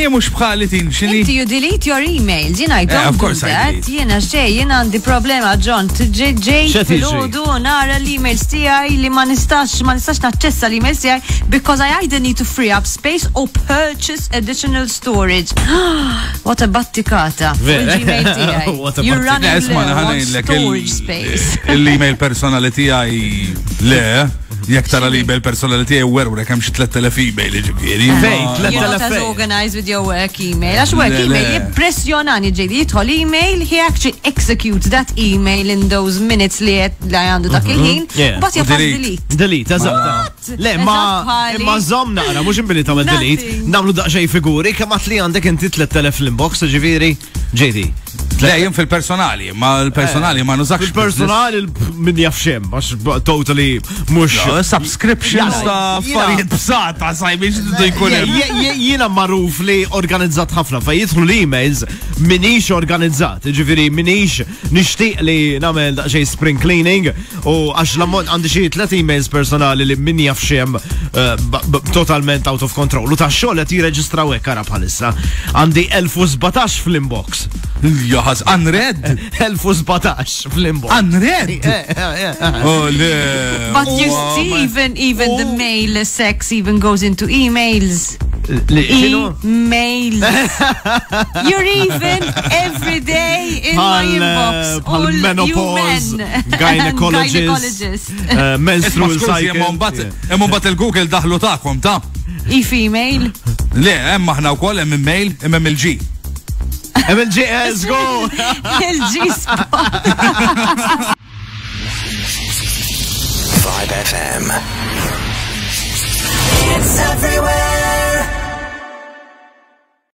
mux bħali tin xini. Inti you delete your emails, I don't of do course I that. delete. Jiena għandi problema, John. Ġej fil-ħodu nara l-emails tiegħi li ma nistax naċċessa l-emails tiegħi because I either need to free up space or purchase additional storage. What a battikata. Gmail tiegħi. You're running low on storage space. L-email personali tiegħi le. Jek tara l-email personali tiegħi werwrek hemm xi 3000 email ġifieri. You're not as organized with your work email. Għax work email jippressjonani ġejdi jidħol email, he actually executes that email in those minutes li għandu dak il-ħin, but jafas delete. Delete, eżatt. Le, ma żomm naqra, mhux inbili tagħmel delete, nagħmlu daqsxejn figuri kemm li għandek inti 3000 fl-inbox, ġifieri ġejdi. Le, jien fil-personali, ma l-personali ma nużakx. Fil-personali min jafxem, għax totally mux. Subscriptions ta' affarijiet b'sata, sajbi ġidu jkun. Jiena marruf li organizzat ħafna, fa jidħlu l-emails minix organizzat, ġifiri minix nixtieq li nagħmel daqsxejn spring cleaning u għax l-ammont għandi xi 3 emails personali li min jafxem totalment out of control. U tax-xogħol qed jirreġistraw hekk ara bħalissa. Għandi 1017 fl-inbox. Jaħas, unread? 1017 fl-inbox. Unread? Oh, le. But you see, even the mail sex even goes into emails. Emails. You're even every day in my inbox. All menopause, you men. Gynecologist. Menstrual cycle. Emmu bat il-Google daħlu ta'kom ta' email. Le, emma ħna wkoll hemm email, hemm il-G. MLG, let's go! LG spot. Vibe FM. It's everywhere.